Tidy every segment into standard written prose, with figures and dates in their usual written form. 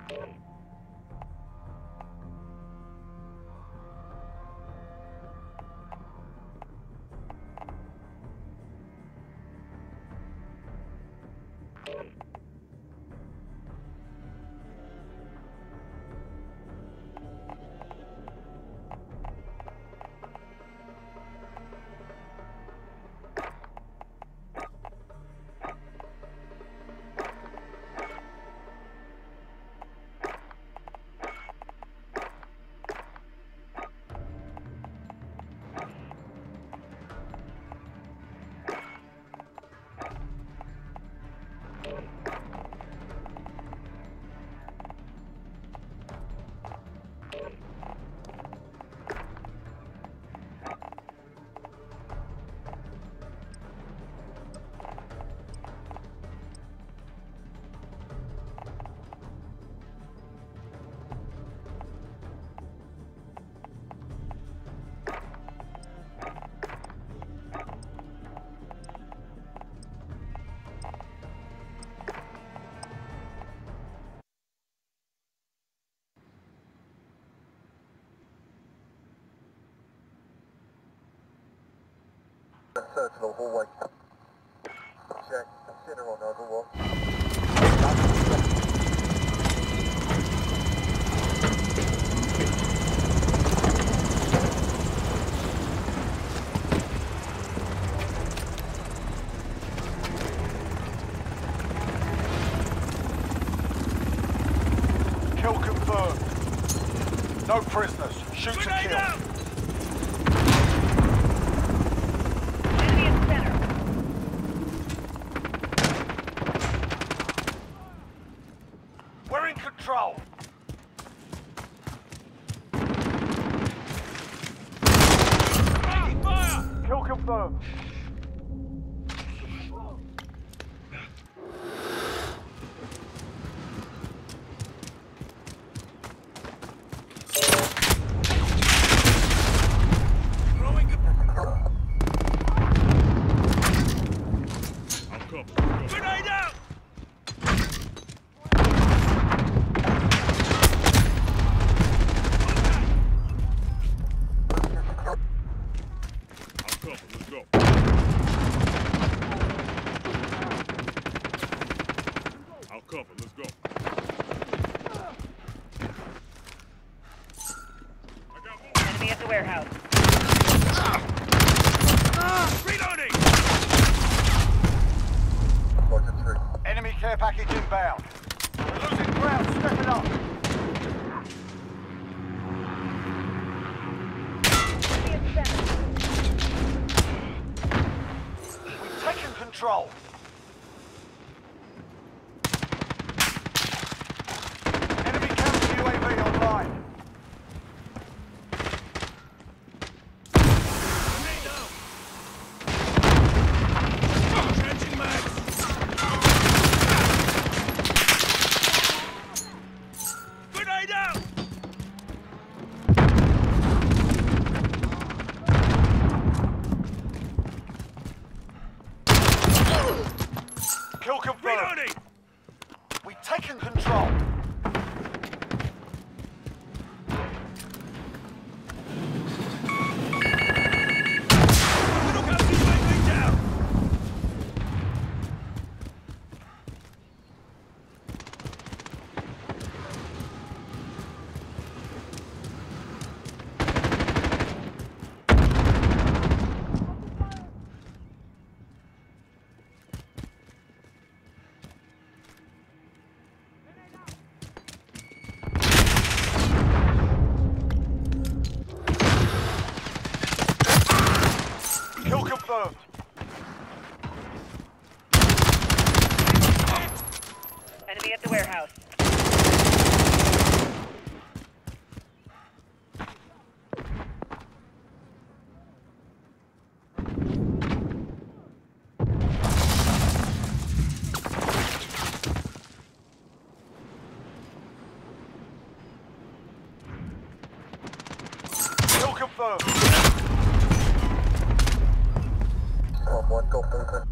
Search the hallway. Check. Consider on Overwatch. Kill confirmed. No prisoners. Shoot to kill. Out! We're in control. Taking fire! Kill confirmed. Throwing it. I'll cover. Grenade out! Let's go. I'll cover, let's go. I got more. Enemy at the warehouse. Reloading! Enemy care package inbound. We're losing ground. Step it up. Enemy at center. We've taken control. Enemy counter UAV online. Grenade out! Changing mags! Grenade out! Kill confirmed. Reloading! We've taken control. Look out, UAV down! Kill confirmed. Enemy at the warehouse. Kill confirmed. One go movement.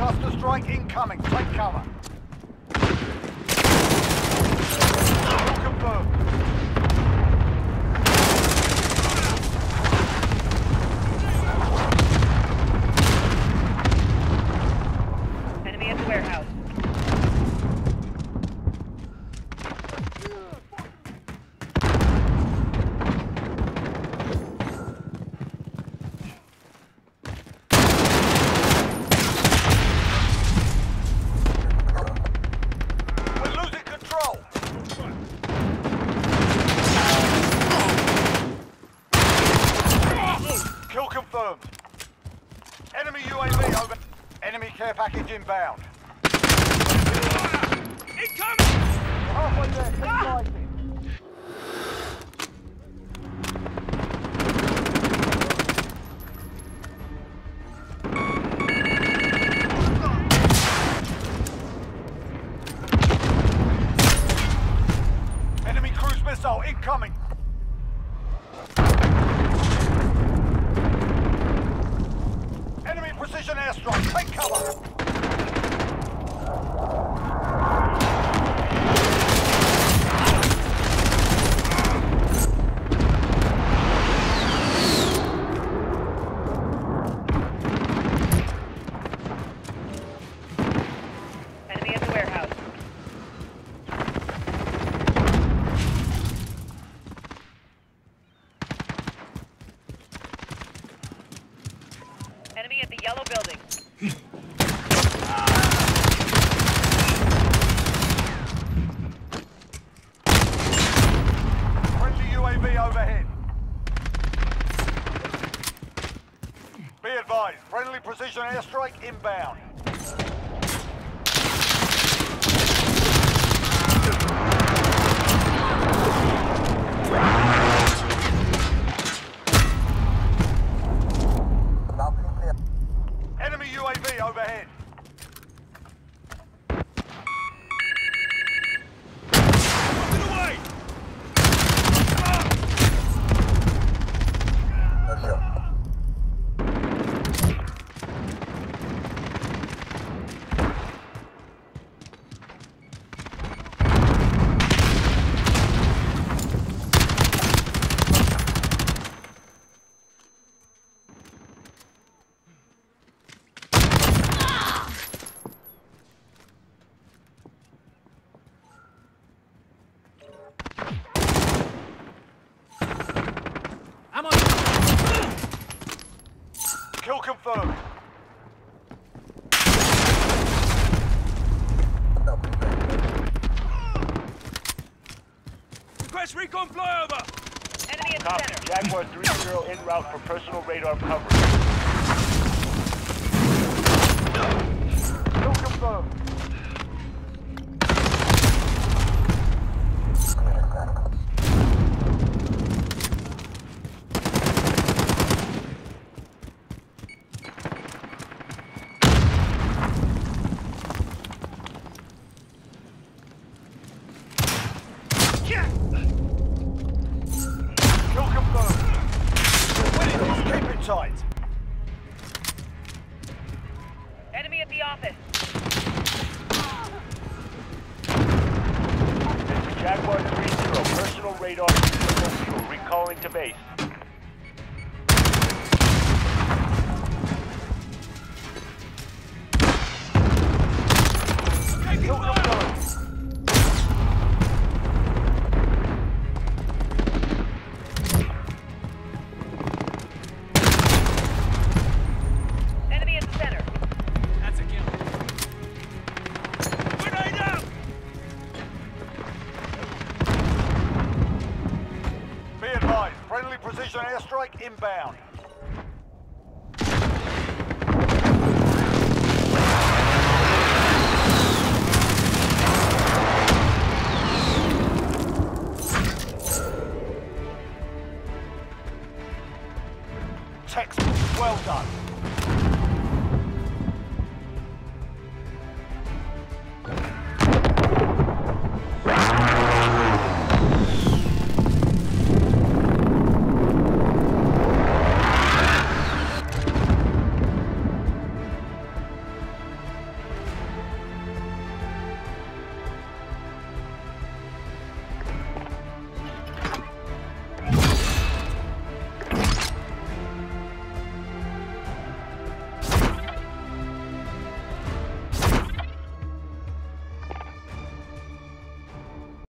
Cluster strike incoming. Take cover. Kill confirmed. Enemy at the warehouse. We're losing control. Kill confirmed. Enemy UAV over. Enemy care package inbound. Incoming! Halfway there. Keep fighting. Enemy cruise missile incoming. Enemy precision airstrike. Take cover. Enemy at the warehouse. Enemy at the yellow building. Friendly UAV overhead. Be advised, friendly precision airstrike inbound. Balcony clear. Enemy UAV overhead. Get away! No shot. I'm on. Kill confirmed. Balcony clear. Request recon flyover! Enemy at the Copy. center. Jaguar 3-0 en route for personal radar coverage. Kill confirmed. Kill confirmed. We're winning this. Keep it tight. Enemy at the office. This is Jaguar 3-0, personal radar critical fuel, recalling to base. Kill confirmed. Enemy at the center. That's a kill. Grenade out! Be advised, friendly precision airstrike inbound.